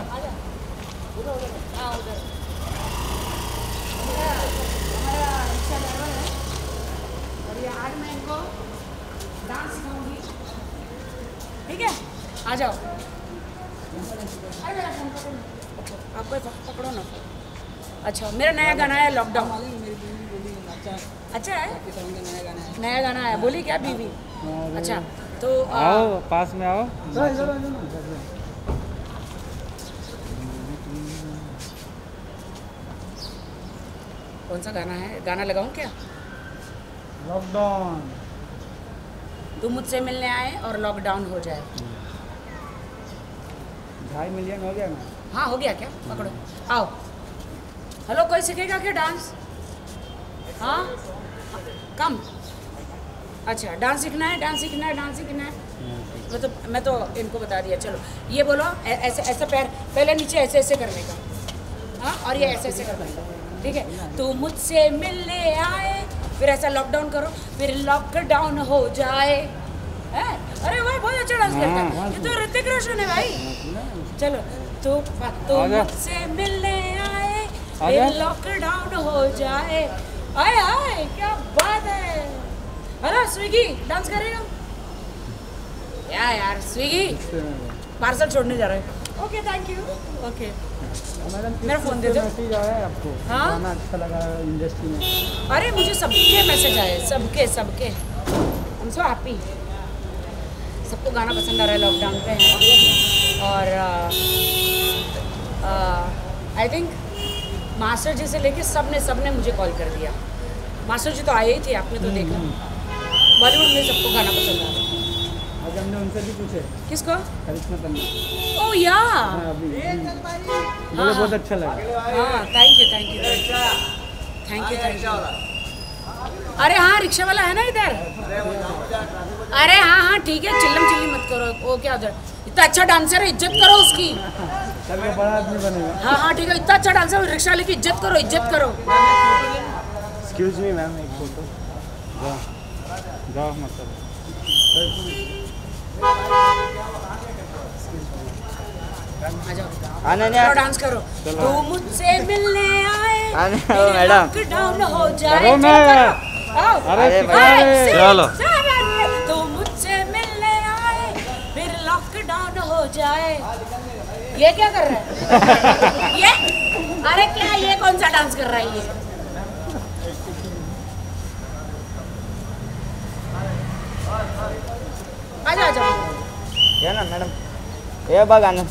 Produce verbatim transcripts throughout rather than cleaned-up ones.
हाँ उधर हमारा रिक्शा ड्राइवर है और ये आज मैं इनको डांस सिखाऊंगी, ठीक है? आ जाओ। अरे मेरा फोन पकड़ो, आपको पकड़ो ना। अच्छा, मेरा नया गाना है लॉकडाउन। अच्छा है, नया गाना है। बोली क्या बीवी? अच्छा तो आओ पास में आओ। कौन सा गाना है? गाना लगाऊं क्या? लॉकडाउन। तुम मुझसे मिलने आए और लॉकडाउन हो जाए। ढाई मिलियन हो गया ना? हाँ हो गया क्या? पकड़ो, आओ। हेलो, कोई सीखेगा क्या डांस? हाँ कम। अच्छा, डांस सीखना है, डांस सीखना है, डांस सीखना है। मैं तो मैं तो इनको बता दिया। चलो ये बोलो, ऐसे ऐसे पैर पहले नीचे ऐसे ऐसे करने का, हाँ, और ये ऐसे ऐसे करने का, ठीक है? तो मुझसे मिलने आए, फिर ऐसा लॉकडाउन करो, फिर लॉकडाउन हो जाए। है? अरे भाई बहुत अच्छा डांस करता है, ये तो ऋतिक रोशन है भाई। चलो तो तो मुझसे मिलने आए, फिर लॉकडाउन हो जाए। आए आए, क्या बात है। हेलो स्विगी, डांस करेगा? या यार स्विगी पार्सल छोड़ने जा रहे हैं। Okay thank you. ओके मेरा फोन दे दो। मैसेज आया है आपको? हाँ गाना अच्छा लगा इंडस्ट्री में? अरे मुझे सबके मैसेज आए, सबके सबके। आई एम सो हैप्पी, सबको गाना पसंद आ रहा है लॉकडाउन पे। और आई थिंक मास्टर जी से लेके सब ने सब ने मुझे कॉल कर दिया। मास्टर जी तो आए ही थे, आपने तो देखा। बॉलीवुड में सबको गाना पसंद आ रहा है। आज हमने उनसे भी पूछे। किसको? करिश्मा तन्ना। ओह या मुझे बहुत अच्छा लगा। हाँ thank you thank you thank you thank you. अरे हाँ रिक्शा वाला है ना इधर? अरे हाँ हाँ ठीक है, चिल्लम चिल्ली मत करो। वो क्या उधर, इतना अच्छा डांसर है, इज्जत करो उसकी। बड़ा आदमी बनेगा। हाँ हाँ ठीक है, इतना अच्छा डांसर, रिक्शा वाले की इज्जत करो, इज्जत करो। एक्सक्यूज मी मैम, एक फोटो। जाओ जाओ मतलब आना नहीं, डांस करो। तू मुझसे मिलने आए, मैडम लॉकडाउन हो जाए। करो मैं। अरे चलो। तू मुझसे मिलने आए, फिर लॉकडाउन हो जाए। ये क्या कर रहा है? ये अरे क्या, ये कौन सा डांस कर रहा है ये? आजा आजा। ये ना मैडम, ये बघ आनंद,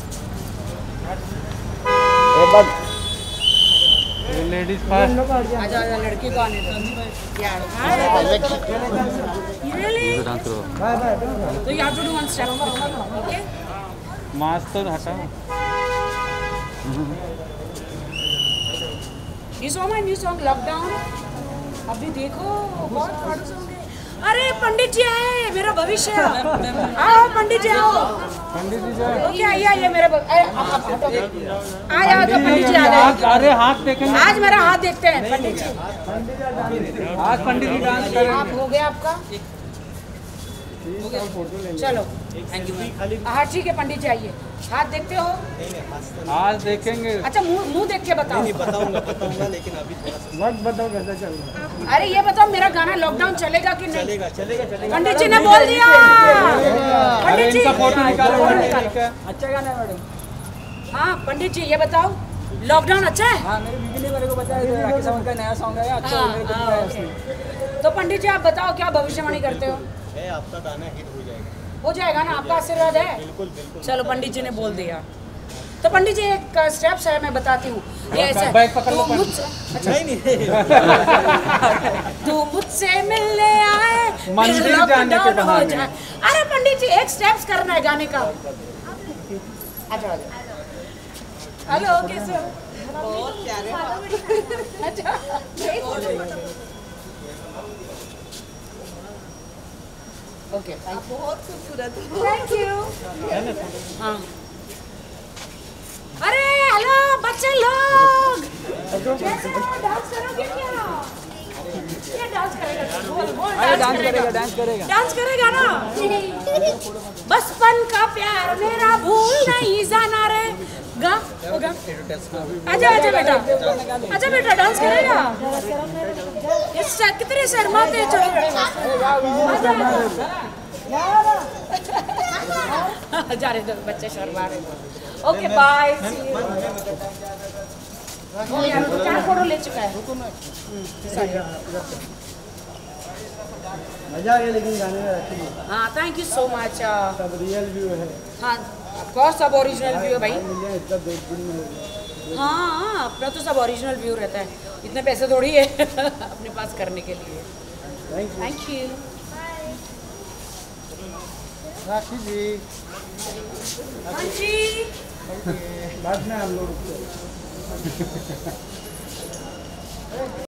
ये बघ लेडीज फर्स्ट। आजा आजा, लड़की को आने दो यार। Really? तो you have to do one step. Okay? Mask तो हटा। You saw my new song Lockdown? अभी देखो बहुत फाड़ू सॉन्ग है। अरे पंडित जी आए, मेरा भविष्य। आओ पंडित जी आओ। पंडित जी जाए। ओके आइए आइए मेरे भ- अरे, आप- आप हटो। आए आओ तो पंडित जी आ गए। अरे हाथ देखेंगे। आज मेरा हाथ देखते हैं पंडित जी। आज पंडित जी डांस करेंगे। आप हो गया आपका? चलो हाँ ठीक है पंडित जी आइए। हाथ देखते हो? आज देखेंगे। अच्छा मुंह मुंह देख के बताओ। बताऊंगा बताऊंगा लेकिन अभी थोड़ा सा वक्त बताओ कैसा चल रहा है। अरे ये बताओ मेरा गाना लॉकडाउन चलेगा कि नहीं? चलेगा चलेगा चलेगा। पंडित जी ने बोल दिया। पंडित जी फोटो निकालो। अच्छा गाना है मैडम। हाँ पंडित जी ये बताओ लॉकडाउन अच्छा है? हाँ मेरी बीवी ने मेरे को बताया था, राकेश सावंत का नया सॉन्ग है, अच्छा हाँ, मेरे को हाँ, बताया ओके। उसने। तो पंडित जी आप बताओ क्या भविष्यवाणी करते हो? है आपका गाना हिट हो जाएगा। हो जाएगा ना, आपका आशीर्वाद है? बिल्कुल बिल्कुल। चलो पंडित जी ने बोल दिया। तो पंडित जी एक स्टेप्स है मैं बताती हूँ। ये ऐसे बैग पकड़ लो तू पंडित। मुझसे अच्छा नहीं नहीं तू मुझसे मिलने आए, मंदिर फिर जाने के लॉकडाउन हो बहाने। जाए। अरे पंडित जी एक स्टेप्स करना है गाने का। अच्छा हेलो कैसे हो? बहुत प्यारे। अच्छा ओके बहुत खूबसूरत थैंक यू। हाँ अरे हेलो बच्चे लोग, कैसे हो? डांस करोगे क्या? ये डांस करेगा, बोल बोल अरे डांस करेगा, डांस करेगा। डांस करेगा ना। बचपन का प्यार मेरा भूल नहीं जाना रे गा आजा आजा बेटा, आजा बेटा डांस करेगा। ये स- कितने शर्माते चलो जा रहे दो बच्चे शर्मा रहे। Okay bye. चार फोटो ले चुका है। मजा आ गया लेकिन गाने में एक्चुअली हाँ थैंक यू सो मच। सब रियल व्यू है। हाँ ऑफ कोर्स सब ओरिजिनल व्यू है भाई। मिले इतना दो दिन में हो गया। हाँ हाँ अपना तो सब ओरिजिनल व्यू रहता है, इतने पैसे थोड़ी है अपने पास करने के लिए। Thank you thank you. Rakhi ji. हाँ जी बाद में हम लोग